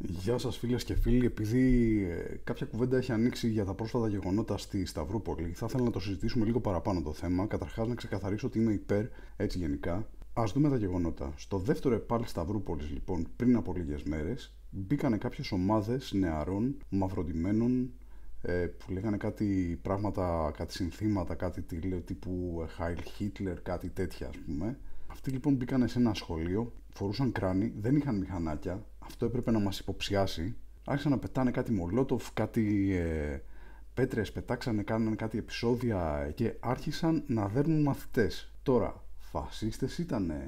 Γεια σας φίλες και φίλοι, επειδή κάποια κουβέντα έχει ανοίξει για τα πρόσφατα γεγονότα στη Σταυρούπολη, θα ήθελα να το συζητήσουμε λίγο παραπάνω το θέμα. Καταρχάς να ξεκαθαρίσω ότι είμαι υπέρ, έτσι γενικά. Ας δούμε τα γεγονότα. Στο δεύτερο ΕΠΑΛ Σταυρούπολης, λοιπόν, πριν από λίγες μέρες, μπήκανε κάποιες ομάδες νεαρών, μαυροντημένων, που λέγανε κάτι πράγματα, κάτι συνθήματα, κάτι τύπου Heil Hitler, κάτι τέτοια ας πούμε. Αυτοί λοιπόν μπήκανε σε ένα σχολείο, φορούσαν κράνη, δεν είχαν μηχανάκια, αυτό έπρεπε να μας υποψιάσει. Άρχισαν να πετάνε κάτι μολότοφ, κάτι πέτρες, πετάξανε, κάνανε κάτι επεισόδια και άρχισαν να δέρνουν μαθητές. Τώρα, φασίστες ήτανε,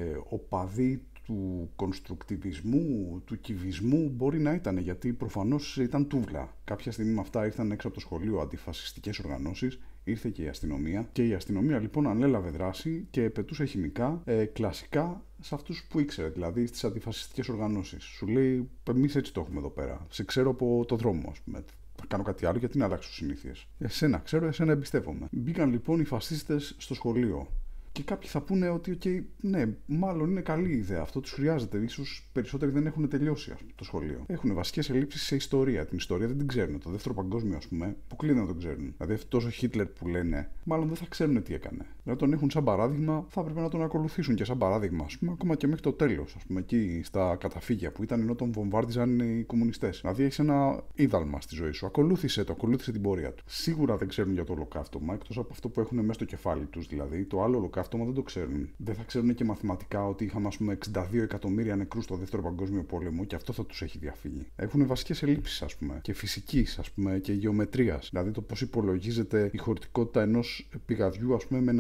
οπαδοί του κονστρουκτιβισμού, του κυβισμού μπορεί να ήταν, γιατί προφανώς ήταν τούβλα. Κάποια στιγμή με αυτά ήρθαν έξω από το σχολείο αντιφασιστικές οργανώσεις, ήρθε και η αστυνομία. Και η αστυνομία λοιπόν ανέλαβε δράση και πετούσε χημικά, κλασικά σε αυτούς που ήξερε, δηλαδή στις αντιφασιστικές οργανώσεις. Σου λέει, εμείς έτσι το έχουμε εδώ πέρα. Σε ξέρω από το δρόμο, ας πούμε. Θα κάνω κάτι άλλο γιατί να αλλάξω συνήθειες. Εσένα ξέρω, εσένα εμπιστεύομαι. Μπήκαν λοιπόν οι φασίστες στο σχολείο. Και κάποιοι θα πούνε ότι, okay, ναι, μάλλον είναι καλή ιδέα. Αυτό τους χρειάζεται. Ίσως περισσότεροι δεν έχουν τελειώσει το σχολείο. Έχουν βασικές ελλείψεις σε ιστορία. Την ιστορία δεν την ξέρουν. Το δεύτερο παγκόσμιο, ας πούμε, αποκλείται να το ξέρουν. Δηλαδή, αυτό ο Χίτλερ που λένε, μάλλον δεν θα ξέρουν τι έκανε. Δηλαδή, τον έχουν σαν παράδειγμα, θα έπρεπε να τον ακολουθήσουν και σαν παράδειγμα, ας πούμε, ακόμα και μέχρι το τέλος. Ας πούμε, εκεί στα καταφύγια που ήταν ενώ τον βομβάρδιζαν οι κομμουνιστές. Δηλαδή, έχει ένα είδαλμα στη ζωή σου. Ακολούθησε ακολούθησε την πορεία του. Σίγουρα δεν ξέρουν για το ολοκαύτωμα, εκτός από αυτό που έχουν μέσα στο κεφάλι τους. Δηλαδή, το άλλο ολοκαύτωμα δεν το ξέρουν. Δεν θα ξέρουν και μαθηματικά ότι είχαμε, ας πούμε, 62 εκατομμύρια νεκρούς στο δεύτερο παγκόσμιο πόλεμο και αυτό θα τους έχει διαφύγει. Έχουν βασικές ελλείψεις, ας πούμε, και φυσικής, ας πούμε, και γεωμετρίας. Δηλαδή το πώς υπολογίζεται η χωρητικότητα ενός πηγαδιού, ας πούμε, με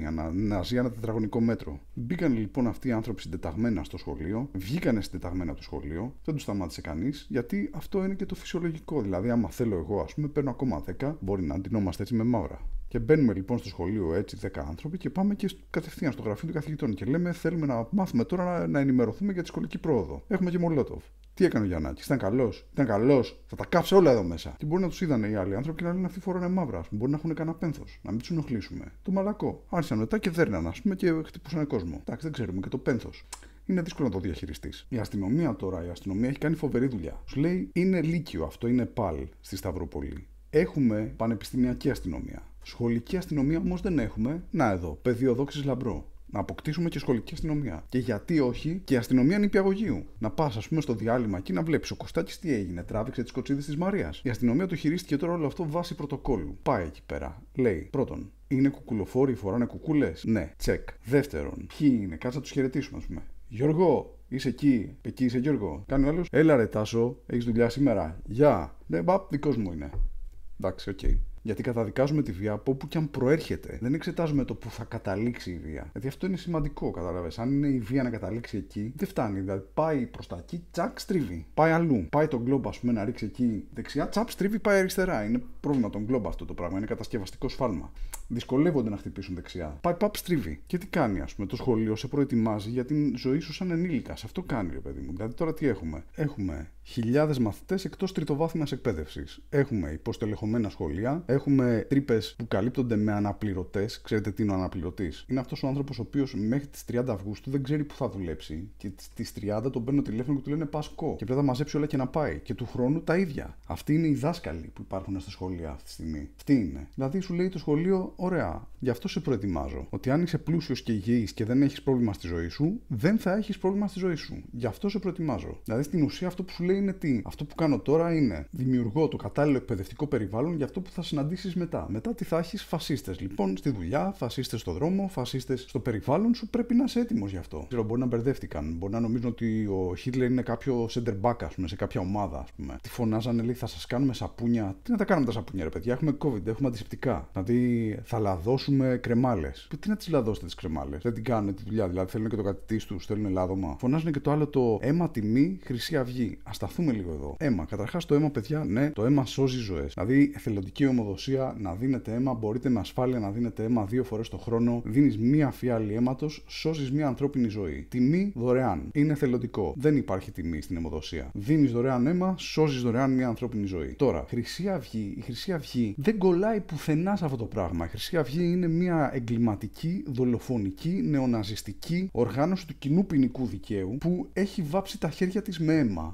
ναζί ανά τετραγωνικό μέτρο. Μπήκαν λοιπόν αυτοί οι άνθρωποι συντεταγμένα στο σχολείο, βγήκανε συντεταγμένα από το σχολείο, δεν τους σταμάτησε κανείς, γιατί αυτό είναι και το φυσιολογικό. Δηλαδή, άμα θέλω εγώ, ας πούμε, παίρνω ακόμα 10, μπορεί να αντινόμαστε έτσι με μαύρα. Και μπαίνουμε λοιπόν στο σχολείο έτσι 10 άνθρωποι και πάμε και κατευθείαν στο γραφείο του καθηγητών και λέμε: θέλουμε να μάθουμε τώρα να ενημερωθούμε για τη σχολική πρόοδο. Έχουμε και μολότοφ. Τι έκανε ο Γιαννάκης, ήταν καλός, ήταν καλός, θα τα κάψε όλα εδώ μέσα. Και μπορεί να τους είδανε οι άλλοι άνθρωποι και να λένε: αυτοί φοράνε μαύρα, μπορεί να έχουν κανένα πένθος, να μην τους ενοχλήσουμε. Το μαλακό. Άρχισαν μετά και δέρναν, ας πούμε, και χτυπούσαν κόσμο. Εντάξει, δεν ξέρουμε και το πένθος. Είναι δύσκολο να το διαχειριστεί. Η αστυνομία έχει κάνει φοβερή δουλειά. Σου λέει: είναι λύκειο αυτό, είναι ΠΑΛ στη Σταυρούπολη. Έχουμε πανεπιστημιακή αστυνομία. Σχολική αστυνομία όμως δεν έχουμε. Να εδώ, πεδίο δόξης λαμπρό. Να αποκτήσουμε και σχολική αστυνομία. Και γιατί όχι και αστυνομία νηπιαγωγείου. Να πας, ας πούμε, στο διάλειμμα εκεί να βλέπεις ο Κωστάκης τι έγινε. Τράβηξε τις κοτσίδες της Μαρίας. Η αστυνομία το χειρίστηκε τώρα όλο αυτό βάσει πρωτοκόλλου. Πάει εκεί πέρα. Λέει: πρώτον, είναι κουκουλοφόροι, φοράνε κουκούλες. Ναι, τσεκ. Δεύτερον, ποιοι είναι, κάτσε να τους χαιρετήσουμε, ας πούμε. Γιώργο, είσαι εκεί. Εκεί είσαι, Γιώργο. Κάνει ο άλλος: έλα ρε Τάσο, έχεις δουλειά σήμερα. Γεια. Ναι, δικός μου είναι. Εντάξει, οκ. Γιατί καταδικάζουμε τη βία από όπου και αν προέρχεται. Δεν εξετάζουμε το που θα καταλήξει η βία. Γιατί αυτό είναι σημαντικό, κατάλαβες. Αν είναι η βία να καταλήξει εκεί, δεν φτάνει. Δηλαδή πάει προς τα εκεί, τσακ, στρίβει. Πάει αλλού. Πάει τον γκλόμπ, ας πούμε, να ρίξει εκεί δεξιά, τσαπ, στρίβει, πάει αριστερά. Είναι πρόβλημα τον γκλόμπ αυτό το πράγμα. Είναι κατασκευαστικό σφάλμα. Δυσκολεύονται να χτυπήσουν δεξιά. Πάει, παπ, στρίβει. Και τι κάνει, ας πούμε, το σχολείο σε προετοιμάζει για την ζωή σου σαν ενήλικας. Αυτό κάνει, ρε παιδί μου. Δηλαδή τώρα τι έχουμε. Έχουμε χιλιάδες μαθητές εκτός τριτοβάθμιας εκπαίδευσης. Έχουμε υποστελεχωμένα σχολεία. Έχουμε τρύπες που καλύπτονται με αναπληρωτές. Ξέρετε τι είναι ο αναπληρωτής? Είναι αυτός ο άνθρωπος ο οποίος μέχρι τις 30 Αυγούστου δεν ξέρει που θα δουλέψει. Και στις 30 τον παίρνουν τηλέφωνο και του λένε Πασκό. Και πρέπει να μαζέψει όλα και να πάει. Και του χρόνου τα ίδια. Αυτοί είναι οι δάσκαλοι που υπάρχουν στα σχολεία αυτή τη στιγμή. Αυτή είναι. Δηλαδή σου λέει το σχολείο, ωραία. Γι' αυτό σε προετοιμάζω. Ότι αν είσαι πλούσιος και υγιής και δεν έχεις πρόβλημα στη ζωή σου, δεν θα έχεις πρόβλημα στη ζωή σου. Γι' αυτό σε προετοιμάζω. Δηλαδή στην ουσία αυτό που σου λέει είναι τι? Αυτό που κάνω τώρα είναι δημιουργώ το κατάλληλο εκπαιδευτικό περιβάλλον για αυτό που θα συναντήσεις μετά. Μετά τι θα έχεις? Φασίστες. Λοιπόν, στη δουλειά, φασίστες στο δρόμο, φασίστες στο περιβάλλον σου, πρέπει να είσαι έτοιμος γι' αυτό. Ξέρω, μπορεί να μπερδεύτηκαν. Μπορεί να νομίζουν ότι ο Χίτλερ είναι κάποιο center back, ας πούμε, σε κάποια ομάδα, ας πούμε. Τι φωνάζανε, λέει, θα σας κάνουμε σαπούνια. Τι να τα κάνουμε τα σαπούνια, ρε παιδιά? Έχουμε COVID, έχουμε αντισηπτικά. Δηλαδή θα λαδώσουμε κρεμάλες. Τι να τις λαδώσετε τις κρεμάλες? Δεν την κάνουν τη δουλειά. Δηλαδή θέλουν και το κατητής τους, θέλουν λάδωμα. Φωνάζουν και το άλλο το αίμα τιμή Χρυσή Αυγή. Α σταθούμε λίγο εδώ. Αίμα. Καταρχάς το αίμα, παιδιά, ναι, το αίμα σώζει ζωές. Δηλαδή εθελοντική αιμοδοσία, να δίνετε αίμα, μπορείτε με ασφάλεια να δίνετε αίμα 2 φορές το χρόνο. Δίνεις μία φιάλη αίματος, σώζεις μία ανθρώπινη ζωή. Τιμή δωρεάν. Είναι εθελοντικό. Δεν υπάρχει τιμή στην αιμοδοσία. Δίνεις δωρεάν αίμα, σώζεις δωρεάν μία ανθρώπινη ζωή. Τώρα, Χρυσή Αυγή, η Χρυσή Αυγή δεν κολλάει πουθενά σε αυτό το πράγμα. Η Χρυσή Αυγή είναι μία εγκληματική, δολοφονική, νεοναζιστική οργάνωση του κοινού ποινικού δικαίου που έχει βάψει τα χέρια της με αίμα. Έχει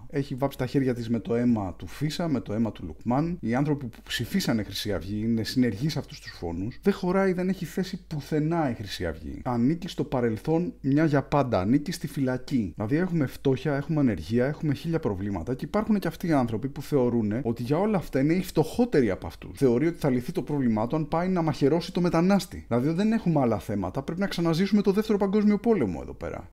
βάψει τα χέρια της με το αίμα του Φίσα, με το αίμα του Λουκμάν. Οι άνθρωποι που ψηφίσανε Χρυσή Αυγή είναι συνεργοί σε αυτούς τους φόνους. Δεν χωράει, δεν έχει θέση πουθενά η Χρυσή Αυγή. Ανήκει στο παρελθόν μια για πάντα. Ανήκει στη φυλακή. Δηλαδή έχουμε φτώχεια, έχουμε ανεργία, έχουμε 1000 προβλήματα και υπάρχουν και αυτοί οι άνθρωποι που θεωρούν ότι για όλα αυτά είναι οι φτωχότεροι από αυτούς. Θεωρεί ότι θα λυθεί το πρόβλημά του αν πάει να μαχαιρώσει το μετανάστη. Δηλαδή δεν έχουμε άλλα θέματα. Πρέπει να ξαναζήσουμε το δεύτερο παγκόσμιο πόλεμο εδώ πέρα.